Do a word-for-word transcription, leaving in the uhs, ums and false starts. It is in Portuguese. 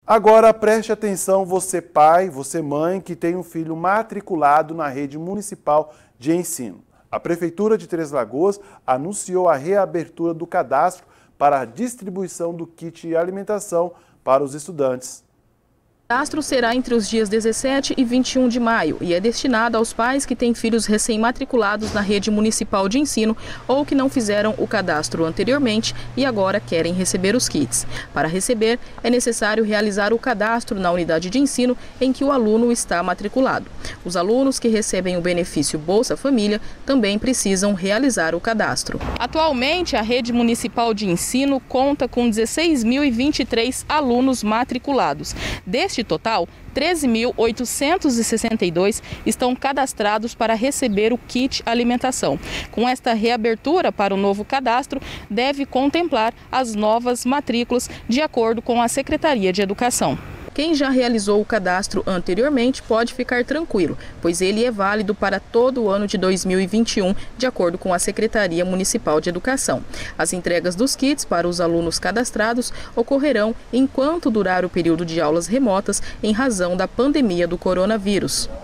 Agora preste atenção, você pai, você mãe que tem um filho matriculado na rede municipal de ensino. A Prefeitura de Três Lagoas anunciou a reabertura do cadastro para a distribuição do kit de alimentação para os estudantes. O cadastro será entre os dias dezessete e vinte e um de maio e é destinado aos pais que têm filhos recém-matriculados na rede municipal de ensino ou que não fizeram o cadastro anteriormente e agora querem receber os kits. Para receber, é necessário realizar o cadastro na unidade de ensino em que o aluno está matriculado. Os alunos que recebem o benefício Bolsa Família também precisam realizar o cadastro. Atualmente, a rede municipal de ensino conta com dezesseis mil e vinte e três alunos matriculados. Deste total, treze mil oitocentos e sessenta e dois estão cadastrados para receber o kit alimentação. Com esta reabertura para o novo cadastro, deve contemplar as novas matrículas de acordo com a Secretaria de Educação. Quem já realizou o cadastro anteriormente pode ficar tranquilo, pois ele é válido para todo o ano de dois mil e vinte e um, de acordo com a Secretaria Municipal de Educação. As entregas dos kits para os alunos cadastrados ocorrerão enquanto durar o período de aulas remotas em razão da pandemia do coronavírus.